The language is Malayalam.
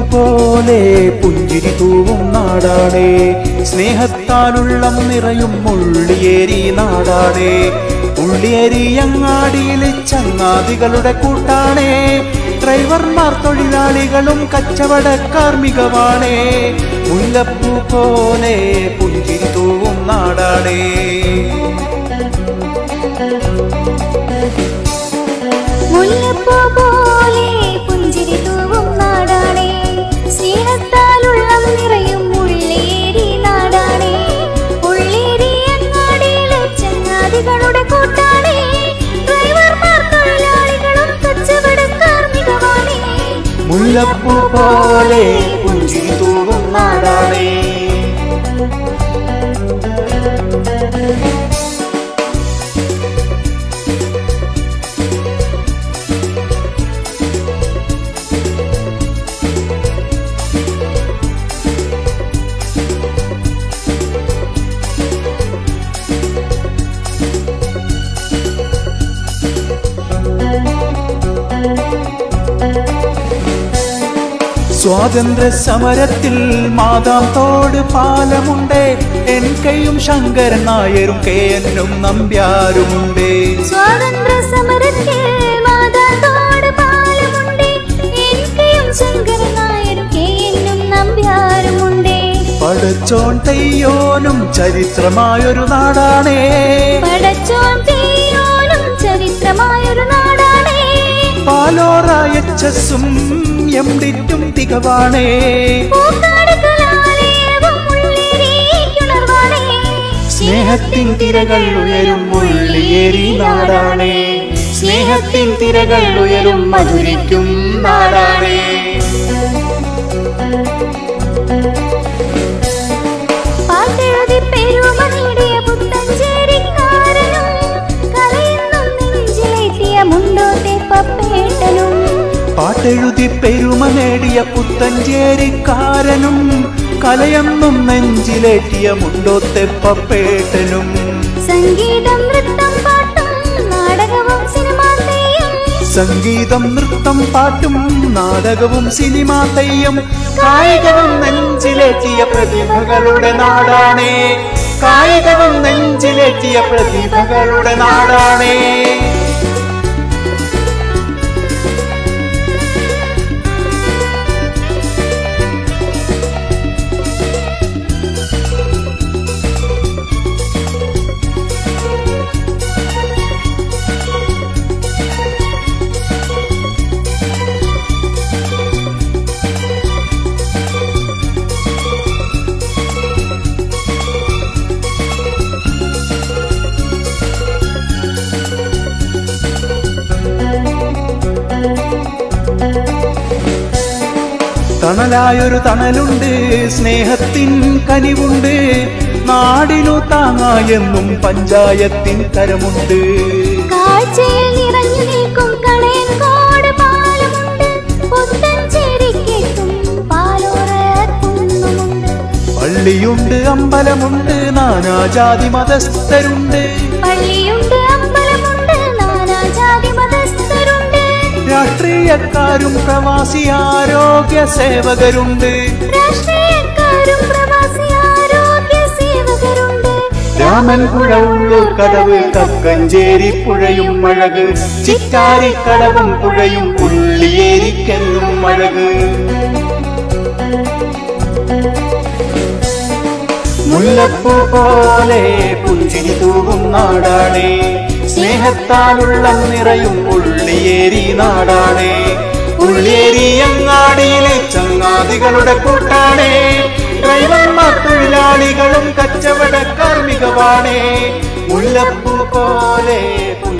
പോലെ പുഞ്ചിരി തൂവും നാടാണേ, സ്നേഹത്താലുള്ളം നിറയും ഉള്ളിയേരി നാടാണേ. ഉള്ളിയേരി അങ്ങാടിയിലെ ചങ്ങാതികളുടെ കൂട്ടാണേ, ഡ്രൈവർമാർ തൊഴിലാളികളും കച്ചവടക്കാർ മികവാണേ. മുല്ലപ്പൂ പോലെ പുഞ്ചിരി തൂവും നാടാണേ. മുല്ലപ്പൂ പോലെ പുഞ്ചിരി തൂവും നാടാണേ, സ്നേഹത്താലുള്ളം നിറയും ഉള്ളേരി നാടാണേ. ഉള്ളേരി അങ്ങാടിയിലെ ചങ്ങാതികളുടെ കൂട്ടാണേ, ഡ്രൈവർമാർ തൊഴിലാളികളും കച്ചവടക്കാർ മികവാണേ. മുല്ലപ്പൂ പോലെ പുഞ്ചിരി തൂവും നാടാണേ. സ്വാതന്ത്ര്യ സമരത്തിൽ മാതാംതോട് പാലമുണ്ട്, എൻ കെയും ശങ്കരൻ നായരും KN നമ്പ്യാരുമുണ്ട്. സ്വാതന്ത്ര്യ സമരത്തിൽ മാതാംതോട് പാലമുണ്ട്, എൻ കെയും ശങ്കരൻ നായരും KN നമ്പ്യാരുമുണ്ട്. പടച്ചോൻ തെയ്യോനും ചരിത്രമായൊരു നാടാണേ, പടച്ചോൻ തെയ്യോനും ചരിത്രമായൊരു നാടാണേ. പാലോറ HSഉം MDറ്റും തികവാണേ, സ്നേഹത്തിൻ തിരകൾ ഉയരും ഉള്ളിയേരി നാടാണേ, സ്നേഹത്തിൻ തിരകൾ ഉയരും മധുരിക്കും നാടാണേ. പാട്ടെഴുതി പെരുമ നേടിയ പുത്തഞ്ചേരിക്കാരനും കലയെന്നും നെഞ്ചിലേറ്റിയ മുണ്ടോത്തെ പപ്പേട്ടനും, പാട്ടെഴുതി പെരുമ നേടിയ പുത്തഞ്ചേരിക്കാരനും കലയെന്നും നെഞ്ചിലേറ്റിയ മുണ്ടോത്തെ പപ്പേട്ടനും. സംഗീതം നൃത്തം പാട്ടും നാടകവും സിനിമാ തെയ്യം, സംഗീതം നൃത്തം പാട്ടും നാടകവും സിനിമാ തെയ്യം, കായികവും നെഞ്ചിലേറ്റിയ പ്രതിഭകളുടെ നാടാണേ, കായികവും നെഞ്ചിലേറ്റിയ പ്രതിഭകളുടെ നാടാണേ. തണലായൊരു തണലുണ്ട്, സ്നേഹത്തിൻ കനിവുണ്ട്, നാടിനു താങ്ങായെന്നും പഞ്ചായത്തിൻ കരമുണ്ട്. കാഴ്ചയിൽ നിറഞ്ഞു നിൽക്കും കളയൻകോട് പാലമുണ്ട്, പുത്തഞ്ചേരിക്കെത്തും പാലോറ കുന്നുമുണ്ട്. പള്ളിയുണ്ട് അമ്പലമുണ്ട്, നാനാജാതി മതസ്ഥരുണ്ട്, പള്ളിയുണ്ട് അമ്പലമുണ്ട്, നാനാജാതി മതസ്ഥരുണ്ട്. രാഷ്ട്രീയക്കാരും പ്രവാസി ആരോഗ്യ സേവകരുണ്ട്, രാഷ്ട്രീയക്കാരും പ്രവാസി ആരോഗ്യ സേവകരുണ്ട്. രാമൻപുഴ ഉള്ളൂർ കടവ് കക്കഞ്ചേരി പുഴയും അഴക്, ചിറ്റാരിക്കടവും പുഴയും ഉള്ളിയേരിക്കെന്നും അഴക്. മുല്ലപ്പൂ പോലെ പുഞ്ചിരി തൂവും നാടാണേ, സ്നേഹത്താലുള്ളം നിറയും ഉള്ളിയേരി നാടാണേ. ഉള്ളിയേരി അങ്ങാടിയിലെ ചങ്ങാതികളുടെ കൂട്ടാണേ, ഡ്രൈവർമാർ തൊഴിലാളികളും കച്ചവടക്കാർ മികവാണേ. മുല്ലപ്പൂ പോലെ